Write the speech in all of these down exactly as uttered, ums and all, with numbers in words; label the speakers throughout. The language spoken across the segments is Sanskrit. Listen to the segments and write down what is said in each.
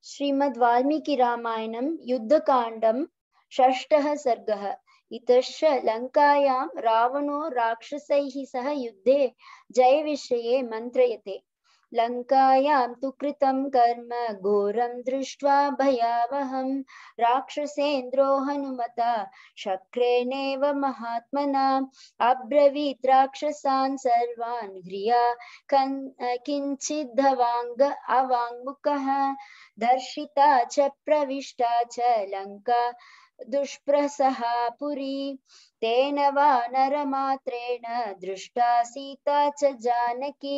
Speaker 1: श्रीमद् वाल्मीकि रामायणं युद्धकाण्डं षष्ठः सर्गः। इतश्च लङ्कायां रावणो राक्षसैः सह युद्धे जयविषये मन्त्रयते। लङ्कायां तु कृतं कर्म घोरं दृष्ट्वा भयावहं राक्षसेन्द्रो हनुमता शक्रेणेव महात्मना अब्रवीत् राक्षसान् सर्वान् ह्रिया किञ्चिद्धवाङ्ग अवाङ्मुखः दर्शिता च प्रविष्टा च लङ्का दुष्प्रसहा पुरी तेन वानरमात्रेण दृष्टा सीता च जानकी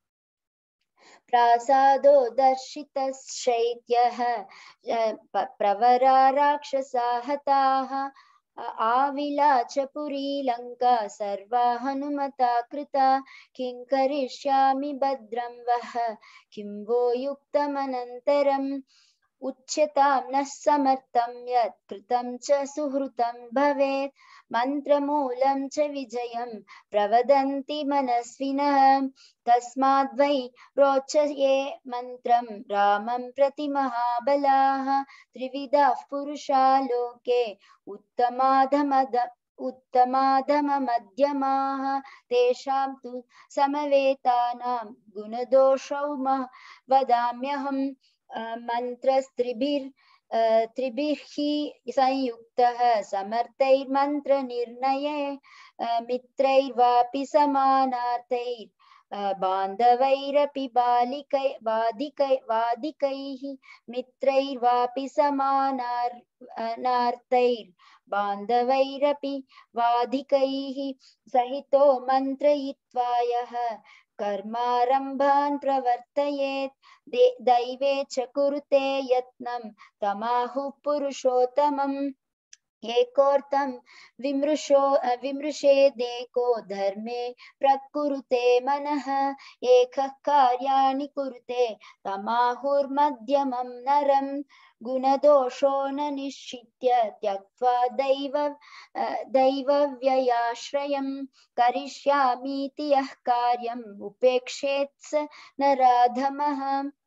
Speaker 1: प्रासादो दर्शितश्चैत्यः प्रवरा राक्षसा हताः आविला च पुरी लङ्का सर्वा हनुमता कृता किं करिष्यामि भद्रं वः किं वो युक्तमनन्तरम् उच्यतां न समर्थं यत् कृतं च सुहृतं भवेत् मन्त्रमूलं च विजयं प्रवदन्ति मनस्विनः तस्माद् वै रोचये मन्त्रं रामं प्रति महाबलाः त्रिविधाः पुरुषा लोके उत्तमाधमद उत्तमाधममध्यमाः तेषां तु समवेतानां गुणदोषौ वदाम्यहम् मन्त्रस्त्रिभिर् त्रिभिः संयुक्तः समर्थैर्मन्त्रनिर्णये मित्रैर्वापि समानार्थैर् बान्धवैरपि बालिकै वादिकै वादिकैः मित्रैर्वापि समानार्थैर् बान्धवैरपि वादिकैः सहितो मन्त्रयित्वा यः कर्मारम्भान् प्रवर्तयेत् दैवे च कुरुते यत्नं तमाहुः पुरुषोत्तमम् एकोर्तं विमृशो विमृशेदेको धर्मे प्रकुरुते मनः एकः कार्याणि कुरुते तमाहुर्मध्यमं नरं गुणदोषो न निश्चित्य त्यक्त्वा दैव दैवव्ययाश्रयं करिष्यामीति यः कार्यम् उपेक्षेत् स नराधमः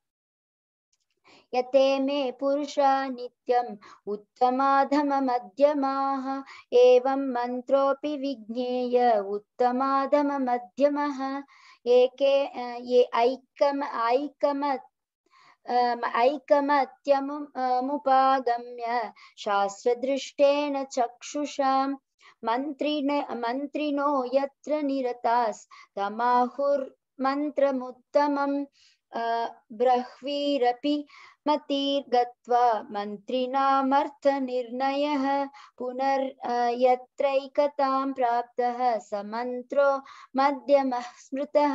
Speaker 1: यते मे पुरुषा नित्यम् उत्तमाधममध्यमाः एवं मन्त्रोऽपि विज्ञेय उत्तमाधममध्यमः एके ये ऐकम ऐकम ऐकमत्यमुपागम्य शास्त्रदृष्टेन चक्षुषा मन्त्रिण मन्त्रिणो यत्र निरतास्तमाहुर्मन्त्रमुत्तमम् ब्रह्वीरपि मतिर्गत्वा मन्त्रिणामर्थनिर्णयः पुनर् यत्रैकतां प्राप्तः स मन्त्रो मध्यमः स्मृतः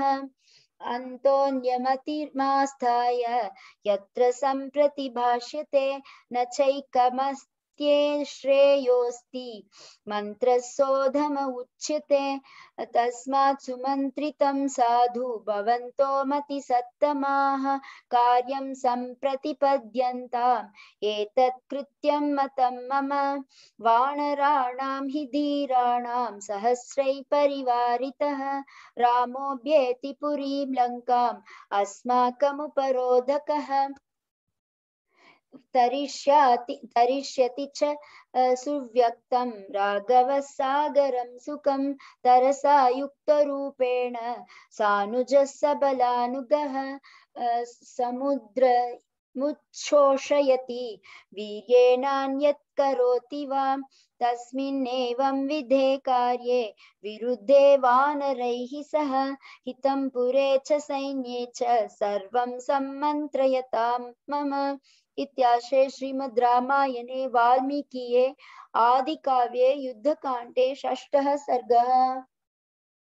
Speaker 1: अन्तोऽन्यमतिर्मास्थाय यत्र सम्प्रति भाष्यते न चैकमस्ति श्रेयोस्ति मन्त्रसोधम उच्यते तस्मात् सुमन्त्रितं साधु भवन्तो मतिसत्तमाः कार्यं सम्प्रतिपद्यन्ताम् एतत् कृत्यं मतं मम वानराणां हि धीराणां सहस्रैः परिवारितः रामोऽभ्येति पुरीं लङ्काम् अस्माकमुपरोधकः तरिष्याति तरिष्यति च सुव्यक्तं राघवः सागरं सुखं तरसा युक्तरूपेण सानुजः सबलानुगः समुद्र मुच्छोषयति वीर्येणान्यत् करोति वा तस्मिन्नेवं विधे कार्ये विरुद्धे वानरैः सह हितं पुरे च सैन्ये च सर्वं सम्मन्त्रयतां मम इत्याशे श्रीमद् रामायणे वाल्मीकिये आदिकाव्ये युद्धकाण्डे षष्ठः सर्गः।